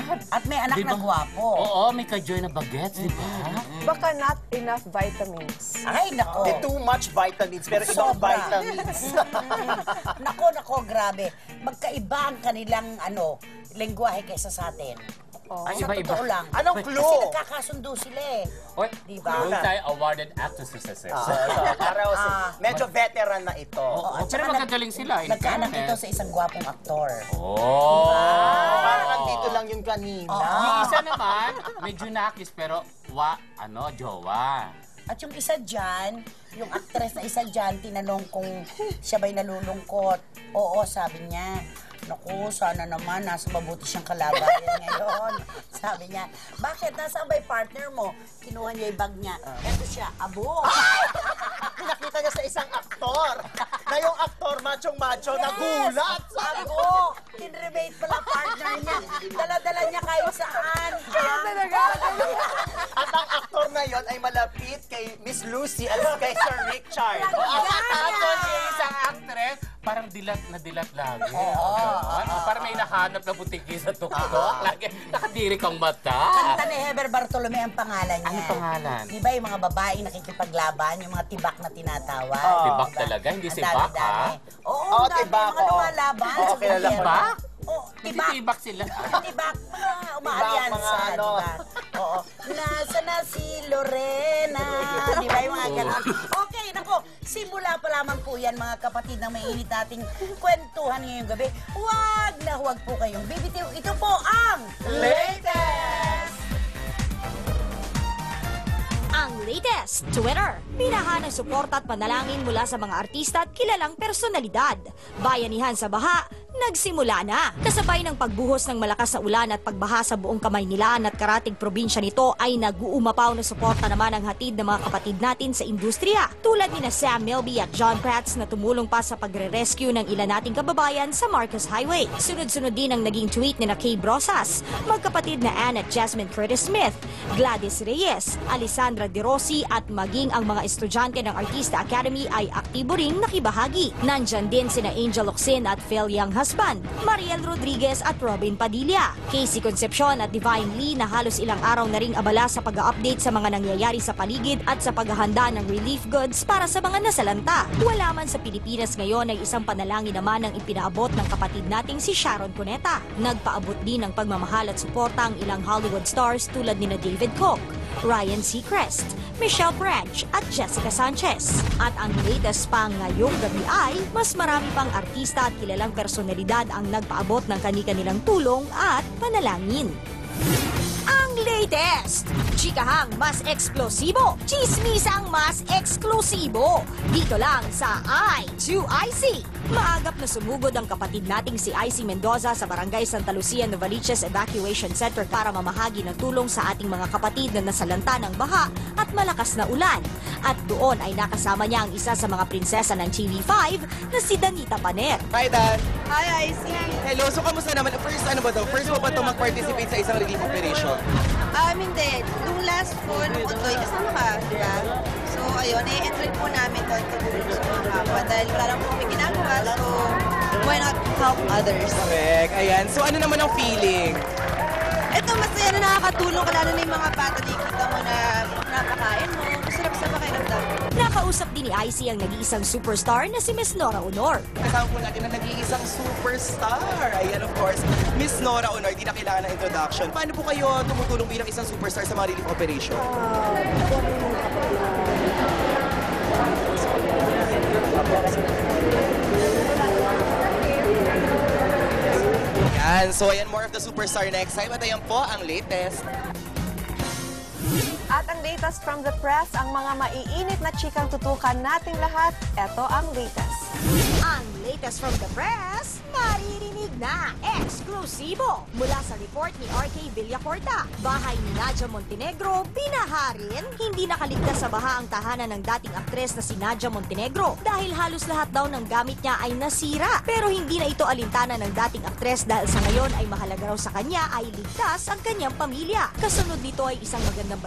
At may anak na gwapo. Oo, may ka-Joy na bagets, di ba? Baka not enough vitamins. Ay, nako. Too much vitamins, pero ibang Sobra. vitamins. Nako, grabe. Magkaiba ang kanilang, lengguwahe kaysa sa atin. Ay, Sa iba-iba. totoo lang. Anong Kasi clue? nagkakasundo sila eh. Oy, Diba? multi-awarded actresses. Parang medyo veteran na ito. Oo, pero magagaling sila. in Nagkaanak ito fairness. sa isang gwapong aktor. Oh! Parang nandito lang yung kanina. Yung isa naman, medyo nakis, pero jowa. At yung isa dyan, yung actress na isa dyan, tinanong kung siya ba'y nalulungkot. Oo, sabi niya. Naku, sana naman, nasa mabuti siyang kalagayan ngayon. Sabi niya, bakit? Nasaan ba'y partner mo? Kinuha niya yung bag niya. Eto siya, abo. Pinakita niya sa isang aktor. Na yung aktor, machong-macho, nagulat. Abo! Tinremate pala partner niya. Dala-dala niya kahit saan. At ang aktor na yon ay malapit kay Miss Lucy at kay Sir Richard. Tapos yung isang actress, parang dilat na dilat lagi. Parang may nahanap na butiki sa tuktok. Lagi, nakadiri kang mata. Kanta ni Heber Bartolome ang pangalan niya. Ano pangalan? Di ba yung mga babaeng nakikipaglaban, yung mga tibak na tinatawag? Tibak Diba? talaga, hindi Ang sibak, dami-dami. ha? Oo, Oo, ang dami tibak, mga oo. lumalaban. Oo, sa kilala ko. gobyerno. Tibak? Oo, Hindi tibak. tibak sila. Tibak, mga umaalyansa, mga ano. diba? Oo. Nasa na si Lorena, di ba yung mga ganon? Okay, nako, simula pa lamang po yan mga kapatid ng mainit nating kwentuhan ngayong gabi. Huwag po kayong bibitiw. Ito po ang Latest! Ang latest, Twitter. Pinahan ng suporta at panalangin mula sa mga artista at kilalang personalidad. Bayanihan sa baha, nagsimula na. Kasabay ng pagbuhos ng malakas na ulan at pagbaha sa buong Kamaynilaan at karatig probinsya nito ay nag-uumapaw na suporta naman ang hatid ng mga kapatid natin sa industriya. Tulad ni na Sam Milby at John Prats na tumulong pa sa pagre-rescue ng ilan nating kababayan sa Marcos Highway. Sunod-sunod din ang naging tweet ni na Kay Brosas, magkapatid na Anne at Jasmine Curtis Smith, Gladys Reyes, Alessandra De Rossi at maging ang mga estudyante ng Artista Academy ay aktibo ring nakibahagi. Nandyan din sina Angel Locsin at Phil Young Husband, Mariel Rodriguez at Robin Padilla, Casey Concepcion at Divine Lee na halos ilang araw na ring abala sa pag-update sa mga nangyayari sa paligid at sa paghahanda ng relief goods para sa mga nasalanta. Wala man sa Pilipinas ngayon ay isang panalangin naman ang ipinaabot ng kapatid nating si Sharon Cuneta. Nagpaabot din ng pagmamahal at suporta ang ilang Hollywood stars tulad ni na David Koch, Ryan Seacrest, Michelle Branch at Jessica Sanchez. At ang latest pa ngayong gabi ay mas marami pang artista at kilalang personalidad ang nagpaabot ng kani-kanilang tulong at panalangin. Ang latest! Chikahang mas eksplosibo, chismisang mas eksklusibo. Dito lang sa I2IC. Maagap na sumugod ang kapatid nating si IC Mendoza sa Barangay Santa Lucia, Novaliches Evacuation Center para mamahagi ng tulong sa ating mga kapatid na nasalanta ng baha at malakas na ulan. At doon ay nakasama niya ang isa sa mga prinsesa ng TV5 na si Danita Paner. Hi, Dan. Hi, IC. Hello. So, kamusta naman? First, ano ba to? First mo ba ito mag-participate sa isang relief operation? Hindi. Nung last po, nung Utoy, kasama ka, di ba? So, ayun, i-entry po namin doon tumulong sa mga kapwa dahil wala lang po kami ginagawa. So, why not help others? Correct. Ayan. So, ano naman ang feeling? Ito, masaya na nakakatulong ka, lalo na yung mga bata na ikita mo na napakain mo. Masarap sa pakiramdam. Nakausap din ni IC ang nag-iisang superstar na si Miss Nora Honor. Kasama po natin ang nag-iisang superstar. Ayan, of course, Miss Nora Honor. Di na kailangan ng introduction. Paano po kayo tumutulong bilang isang superstar sa mga relief operation? Yan. So, ayan, more of the superstar next time. At ayan po, ang latest. At ang latest from the press, ang mga maiinit na chikang tutukan nating lahat, eto ang latest. Ang latest from the press, maririnig na eksklusibo mula sa report ni RK Villacorta. Bahay ni Nadia Montenegro, binaharin. Hindi nakaligtas sa baha ang tahanan ng dating aktres na si Nadia Montenegro dahil halos lahat daw ng gamit niya ay nasira. Pero hindi na ito alintana ng dating aktres dahil sa ngayon ay mahalaga raw sa kanya ay ligtas ang kanyang pamilya. Kasunod nito ay isang magandang balita na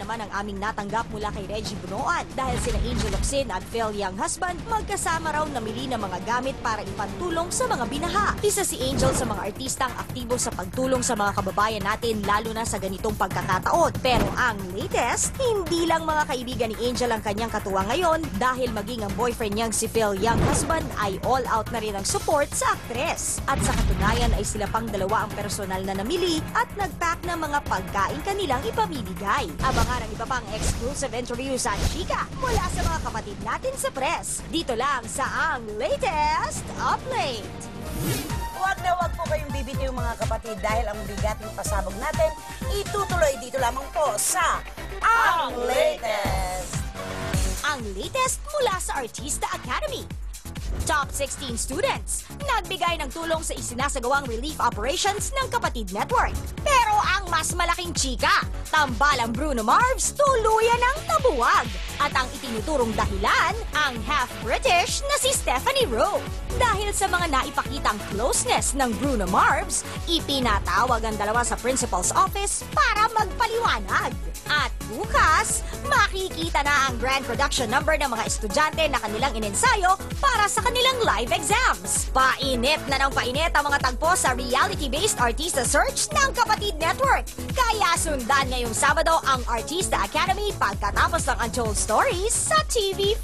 naman ang aming natanggap mula kay Reggie Bunoan dahil sina Angel Locsin at Phil Young husband magkasama raw namili ng mga gamit para ipantulong sa mga binaha. Isa si Angel sa mga artistang aktibo sa pagtulong sa mga kababayan natin lalo na sa ganitong pagkakataon. Pero ang latest, hindi lang mga kaibigan ni Angel ang kanyang katuwa ngayon dahil maging ang boyfriend niyang si Phil Young husband ay all out na rin ang support sa aktres. At sa katunayan ay sila pang dalawa ang personal na namili at nag-pack ng mga pagkain kanilang ipamimigay. Abangan ang iba pang exclusive interview sa Chika mula sa mga kapatid natin sa press. Dito lang sa Ang Latest Update. Huwag na huwag po kayong bibitiw mga kapatid dahil ang bigating pasabog natin itutuloy dito lamang po sa Ang Latest. Ang latest mula sa Artista Academy. Top 16 students nagbigay ng tulong sa isinasagawang relief operations ng Kapatid Network. Pero ang mas malaking chika, tambalang Bruno Mars tuluyan ng tabuwag. At ang itinuturong dahilan, ang half-British na si Stephanie Rowe. Dahil sa mga naipakitang closeness ng Bruno Mars, ipinatawag ang dalawa sa principal's office para magpaliwanag. At bukas, makikita na ang grand production number ng mga estudyante na kanilang inensayo para sa kanilang live exams. Painit na ng painit ang mga tagpo sa reality-based artista search ng Kapatid Network. Kaya sundan ngayong Sabado ang Artista Academy pagkatapos ng Untold Stories sa TV5.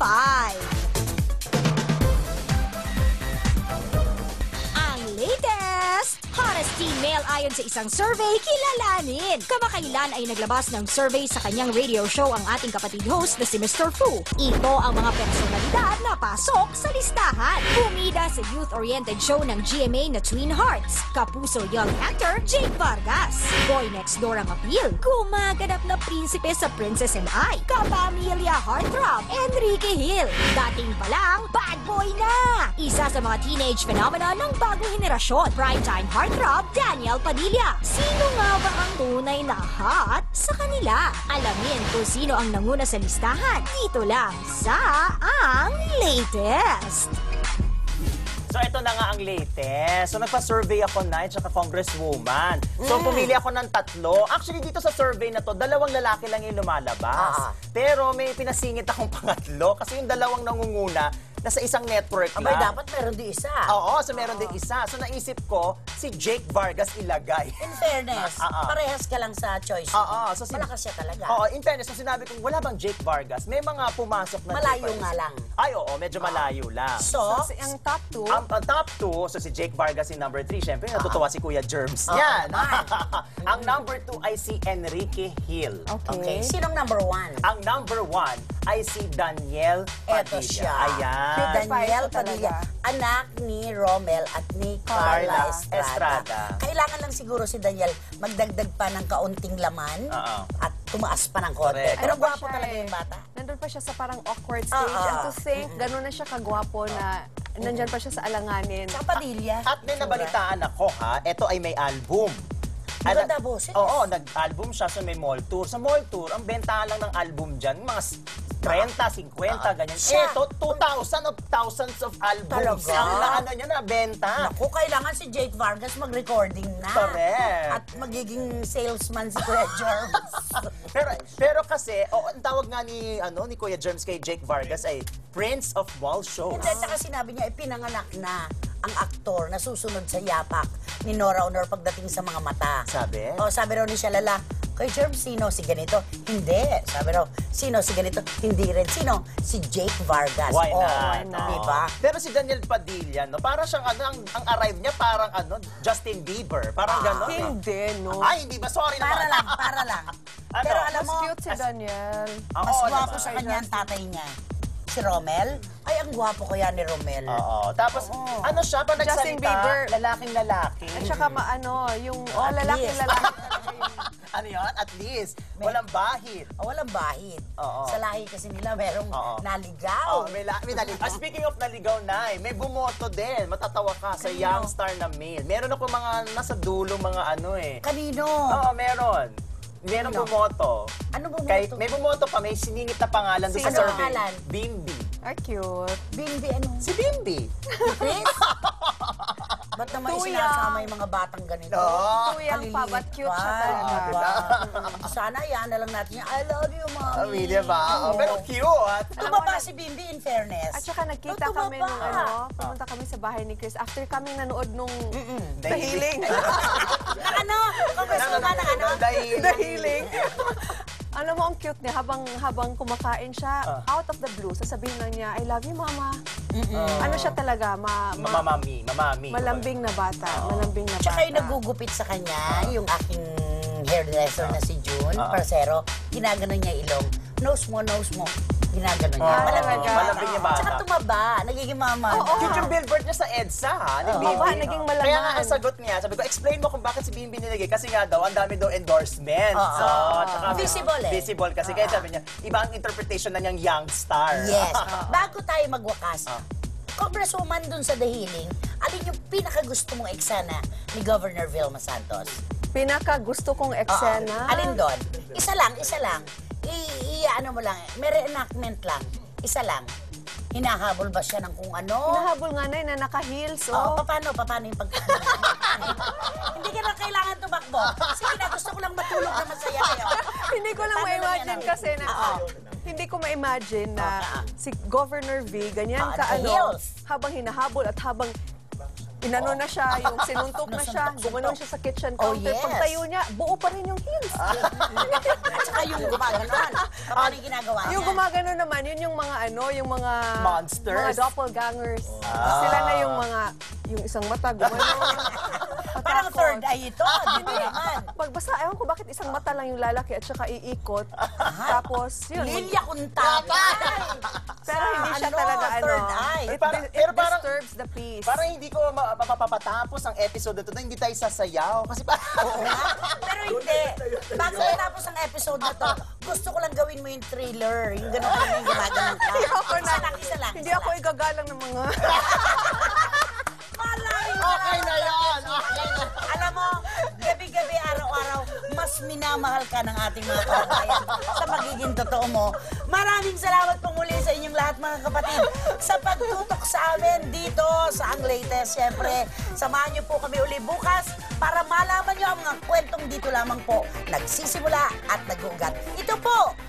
Ang latest! Hottest teen male ayon sa isang survey, kilalanin. Kamakailan ay naglabas ng survey sa kanyang radio show ang ating kapatid host na si Mr. Fu. Ito ang mga personalidad na pasok sa listahan. Bumida sa youth-oriented show ng GMA na Twin Hearts. Kapuso young actor Jake Vargas. Boy next door ang appeal. Gumaganap na prinsipe sa Princess and I. Kapamilya heartthrob Enrique Hill. Dating pa lang, bad boy na. Isa sa mga teenage phenomena ng bagong henerasyon. Primetime heartthrob Daniel Padilla. Sino nga ba ang tunay na hot sa kanila? Alamin kung sino ang nanguna sa listahan. Dito lang sa Ang Latest. So ito na nga ang latest. So nagpa-survey ako na at saka congresswoman. So pumili ako ng 3. Actually dito sa survey na to, 2 lalaki lang yung lumalabas. Pero may pinasingit akong pangatlo kasi yung 2 nangunguna nasa isang network Abay, lang. dapat meron di isa. Oo, so meron din isa. So naisip ko, si Jake Vargas ilagay. In fairness, parehas ka lang sa choice. Oo, so malakas siya talaga. Oo, in fairness, so sinabi ko, wala bang Jake Vargas? May mga pumasok na Malayo Jake nga Vargas. lang. Ay, oo, medyo malayo lang. So, Ang top 2, Ang top 2, so si Jake Vargas yung number 3. Siyempre, natutuwa si Kuya Germs. Yan. Ang number 2 ay si Enrique Hill. okay. Sinong number 1? Ang number 1 ay si Daniel Eto Padilla. siya. Ayan. Si Daniel Spice Padilla. talaga. Anak ni Romel at ni Carla Estrada. Kailangan lang siguro si Daniel magdagdag pa ng kaunting laman Oo. at tumaas pa ng konti. Correct. Pero Ano ba gwapo siya talaga eh? yung bata. Nandun pa siya sa parang awkward stage. And to think, gano'n na siya kagwapo na nandyan pa siya sa alanganin. Sa Padilla. At may nabalitaan ako ha, ito ay may album. Maganda boses. Oo, nag-album siya sa may mall tour. Sa mall tour, ang bentahan lang ng album dyan, mga 30, 50, ganyan. Siya. Ito, 2,000 of thousands of albums. Talaga? Ang ano niya na, benta. Naku, kailangan si Jake Vargas mag-recording na. Correct. At magiging salesman si Kuya Germs. pero kasi, ang tawag nga ni Kuya Germs kay Jake Vargas ay Prince of Mall Shows. And then, saka sinabi niya, pinanganak na ang aktor na susunod sa yapak ni Nora Honor pagdating sa mga mata. Sabi? O, sabi raw ni Shalala, kay Germs, sino si ganito? Hindi. Sabi raw, sino si ganito? Hindi rin. Sino? Si Jake Vargas. Why Oh, not? Diba? Pero si Daniel Padilla, no, parang siyang ang arrive niya parang Justin Bieber. Parang gano'n. Hindi, no? Ay, hindi ba? Sorry Para naman. lang, para lang. Pero alam Mas mo, cute si Daniel. mas Oo, gwapo naman. sa kanya ang tatay niya. Si Romel? Ay, ang gwapo kaya ni Romel. Oo. Tapos, ano siya, pag Justin nagsalita, Bieber. lalaking-lalaki. At saka yung At lalaki. least. Ano yun? At least, walang bahid. O, walang bahid. Oo. Sa lahi kasi nila merong Oo. naligaw. Oh, may naligaw. Speaking of naligaw na, may bumoto din. Matatawa ka sa young star na male. Meron ako mga nasa dulo mga Kanino? Oo, meron. Meron bumoto. Ano bumoto? May bumoto pa, may siningit na pangalan doon sa Sino survey. pangalan? Bimbi. Cute. Bimbi, ano? Si Bimbi. Chris? Ba't naman Too isinasama young. yung mga batang ganito? Too young pa, but cute siya talaga. Diba? Sana yan na lang natin yung, I love you, mommy. Diba? Pero cute. Tumaba si Bimbi, in fairness. At saka nagkita Tumaba. kami nung pumunta kami sa bahay ni Chris after kaming nanood nung The The Healing. Na ano? Congresswoman ng ano? The Healing. Alam mo, ang cute niya, habang kumakain siya, out of the blue, sasabihin lang niya, I love you, mama. Ano siya talaga, Mamami. malambing na bata. Malambing na Tsaka yung bata. nagugupit sa kanya, yung aking hairdresser na si June, Parcero, ginaganon niya ilong. Nose mo. Ginaganon niya. Malambing niya bata. Tsaka tumaba, nagiging mama. Cute yung billboard niya sa EDSA, ha? Ni Bimbi. Aba, naging malaman. Kaya nga ang sagot niya, sabi ko, explain mo kung bakit si Bimbi nilagay. Kasi nga daw, ang dami daw endorsements. So, tsaka, Visible eh. Visible kasi. Kaya sabi niya, iba ang interpretation na niyang young star. Yes. Bago tayo magwakas, Congresswoman dun sa The Healing, alin yung pinakagusto mong eksena ni Governor Vilma Santos? Pinaka gusto kong eksena. Alin doon? Isa lang. Ano mo lang, may reenactment lang. Isa lang. Hinahabol ba siya ng kung ano? Nahabol nga na naka-heels. Paano yung pagkakas? Hindi ka na kailangan tumakbo. Sige na, gusto ko lang matulog na masaya kayo. Hindi ko lang Paano ma-imagine yan? kasi na... Hindi ko ma-imagine na si Governor V, ganyan ka heels. habang hinahabol at habang inano na siya, yung sinuntok na siya, gumanon siya sa kitchen counter. yes. Pagtayo niya, buo pa rin yung heels. At saka yung gumaganon. Paano yung ginagawa niya? Yung gumagano naman, yun yung mga yung mga... Monsters? Mga doppelgangers. Sila na yung mga, yung isang mata, gumanon. Parang Patakot. third eye ito. Dito naman. Basta, ewan ko bakit isang mata lang yung lalaki at saka iikot. Tapos, yun. Lilia Kuntapa. Pero hindi siya talaga third eye. It, Parang- it pero parang- disturbs the peace. Parang hindi ko mapapatapos ang episode na ito na hindi tayo sasayaw. Kasi Oo nga. Pero hindi. Bago matapos ang episode na to, gusto ko lang gawin mo yung thriller. Yung gano'n ka yung gumaganon ka. Isa lang. Hindi ako igagalang ng mga... Malay okay na yan. Alam mo, gabi-gabi, araw-araw, mas minamahal ka ng ating mga kababayan sa magiging totoo mo. Maraming salamat po muli sa inyong lahat, mga kapatid, sa pagtutok sa amin dito sa Ang Latest. Siyempre, samahan niyo po kami uli bukas para malaman niyo ang mga kwentong dito lamang po nagsisimula at nag-uugat. Ito po,